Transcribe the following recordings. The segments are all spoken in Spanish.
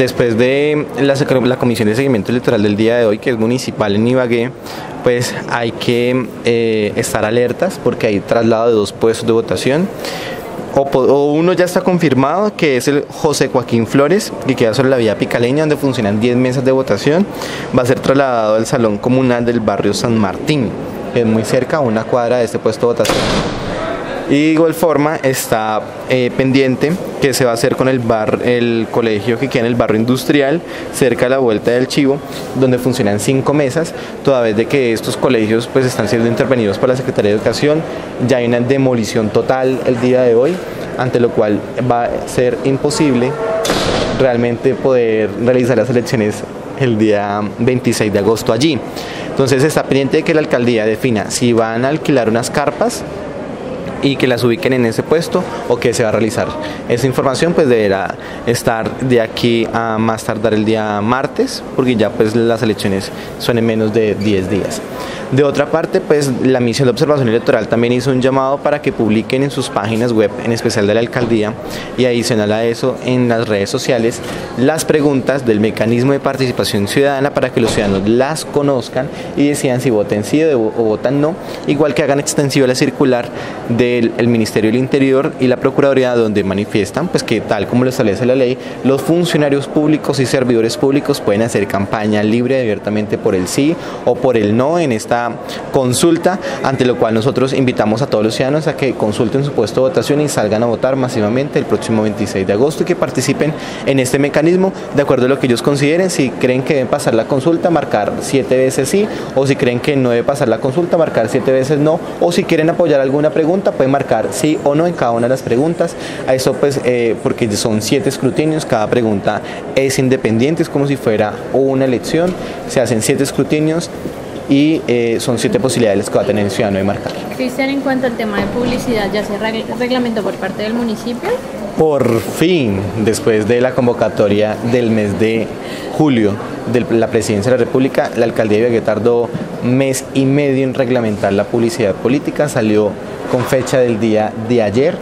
después de la comisión de seguimiento electoral del día de hoy, que es municipal en Ibagué, pues hay que estar alertas porque hay traslado de 2 puestos de votación. O uno ya está confirmado, que es el José Joaquín Flores, que queda sobre la vía Picaleña, donde funcionan 10 mesas de votación. Va a ser trasladado al Salón Comunal del barrio San Martín, que es muy cerca, a 1 cuadra de este puesto de votación. Y de igual forma está pendiente que se va a hacer con el colegio que queda en el barrio industrial, cerca de la Vuelta del Chivo, donde funcionan 5 mesas, toda vez de que estos colegios pues están siendo intervenidos por la Secretaría de Educación. Ya hay una demolición total el día de hoy, ante lo cual va a ser imposible realmente poder realizar las elecciones el día 26 de agosto allí. Entonces está pendiente de que la alcaldía defina si van a alquilar unas carpas y que las ubiquen en ese puesto o que se va a realizar. Esa información pues deberá estar de aquí a más tardar el día martes, porque ya pues las elecciones son en menos de 10 días. De otra parte, pues la misión de observación electoral también hizo un llamado para que publiquen en sus páginas web, en especial de la alcaldía, y adicional a eso en las redes sociales, las preguntas del mecanismo de participación ciudadana para que los ciudadanos las conozcan y decidan si voten sí o votan no, igual que hagan extensiva la circular del Ministerio del Interior y la Procuraduría, donde manifiestan pues que tal como lo establece la ley, los funcionarios públicos y servidores públicos pueden hacer campaña libre y abiertamente por el sí o por el no en esta consulta, ante lo cual nosotros invitamos a todos los ciudadanos a que consulten su puesto de votación y salgan a votar masivamente el próximo 26 de agosto y que participen en este mecanismo de acuerdo a lo que ellos consideren. Si creen que deben pasar la consulta, marcar 7 veces sí, o si creen que no debe pasar la consulta, marcar 7 veces no, o si quieren apoyar alguna pregunta, pueden marcar sí o no en cada una de las preguntas. A eso pues porque son 7 escrutinios, cada pregunta es independiente, es como si fuera una elección, se hacen 7 escrutinios y son 7 posibilidades que va a tener el ciudadano de marcar. Cristian, en cuanto al tema de publicidad, ¿ya se reglamentó por parte del municipio? Por fin, después de la convocatoria del mes de julio de la Presidencia de la República, la Alcaldía de Ibagué tardó 1 mes y medio en reglamentar la publicidad política, salió con fecha del día de ayer.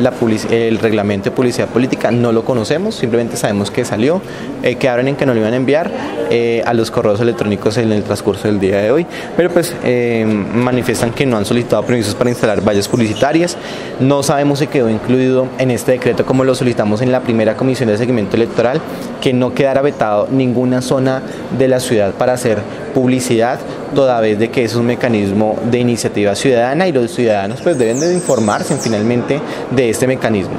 El reglamento de publicidad política no lo conocemos, simplemente sabemos que salió, quedaron en que no lo iban a enviar a los correos electrónicos en el transcurso del día de hoy, pero pues manifiestan que no han solicitado permisos para instalar vallas publicitarias. No sabemos si quedó incluido en este decreto, como lo solicitamos en la primera comisión de seguimiento electoral, que no quedara vetado ninguna zona de la ciudad para hacer publicidad, toda vez de que es un mecanismo de iniciativa ciudadana y los ciudadanos pues deben de informarse finalmente de este mecanismo.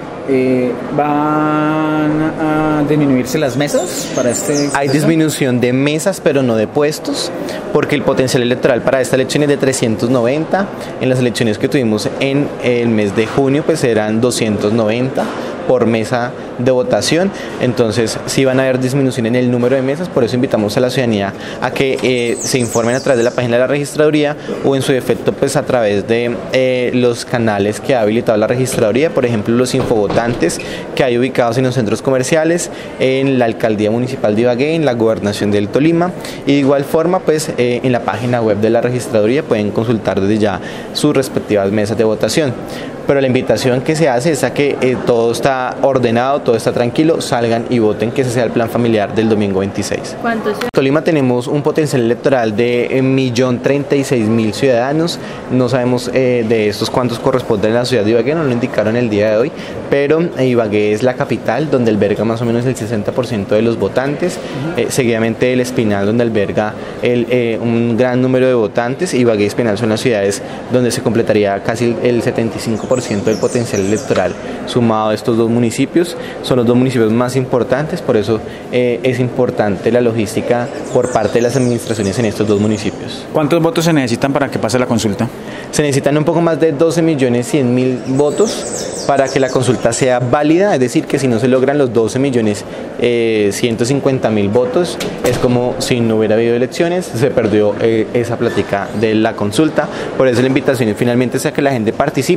¿Van a disminuirse las mesas para este? Hay disminución de mesas, pero no de puestos, porque el potencial electoral para esta elección es de 390. En las elecciones que tuvimos en el mes de junio, pues eran 290 por mesa de votación. Entonces sí van a haber disminución en el número de mesas, por eso invitamos a la ciudadanía a que se informen a través de la página de la registraduría o en su defecto pues a través de los canales que ha habilitado la registraduría, por ejemplo los infovotantes que hay ubicados en los centros comerciales, en la alcaldía municipal de Ibagué, en la gobernación del Tolima, y de igual forma pues en la página web de la registraduría pueden consultar desde ya sus respectivas mesas de votación. Pero la invitación que se hace es a que todo está ordenado, todo está tranquilo, salgan y voten, que ese sea el plan familiar del domingo 26. ¿Cuántos? En Tolima tenemos un potencial electoral de 1.036.000 ciudadanos. No sabemos de estos cuántos corresponden a la ciudad de Ibagué, no lo indicaron el día de hoy, pero Ibagué es la capital, donde alberga más o menos el 60% de los votantes, seguidamente el Espinal, donde alberga un gran número de votantes. Ibagué y Espinal son las ciudades donde se completaría casi el 75% del potencial electoral sumado a estos 2 municipios. Son los 2 municipios más importantes, por eso es importante la logística por parte de las administraciones en estos 2 municipios. ¿Cuántos votos se necesitan para que pase la consulta? Se necesitan un poco más de 12.100.000 votos para que la consulta sea válida, es decir, que si no se logran los 12.150.000 votos, es como si no hubiera habido elecciones, se perdió esa plática de la consulta. Por eso la invitación finalmente es a que la gente participe.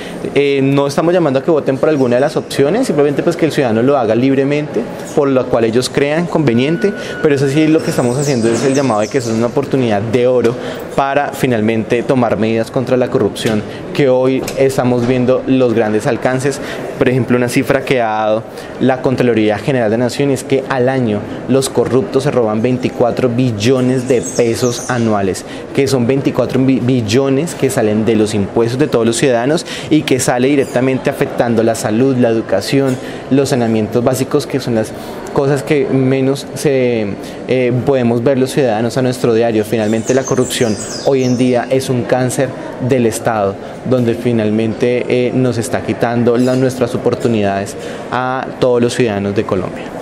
No estamos llamando a que voten por alguna de las opciones, simplemente pues que el ciudadano lo haga libremente, por lo cual ellos crean conveniente, pero eso sí lo que estamos haciendo es el llamado de que eso es una oportunidad de oro para finalmente tomar medidas contra la corrupción, que hoy estamos viendo los grandes alcances. Por ejemplo, una cifra que ha dado la Contraloría General de la Nación es que al año los corruptos se roban 24 billones de pesos anuales, que son 24 billones que salen de los impuestos de todos los ciudadanos y que sale directamente afectando la salud, la educación, los saneamientos básicos, que son las cosas que menos podemos ver los ciudadanos a nuestro diario. Finalmente la corrupción hoy en día es un cáncer del Estado, donde finalmente nos está quitando nuestras oportunidades a todos los ciudadanos de Colombia.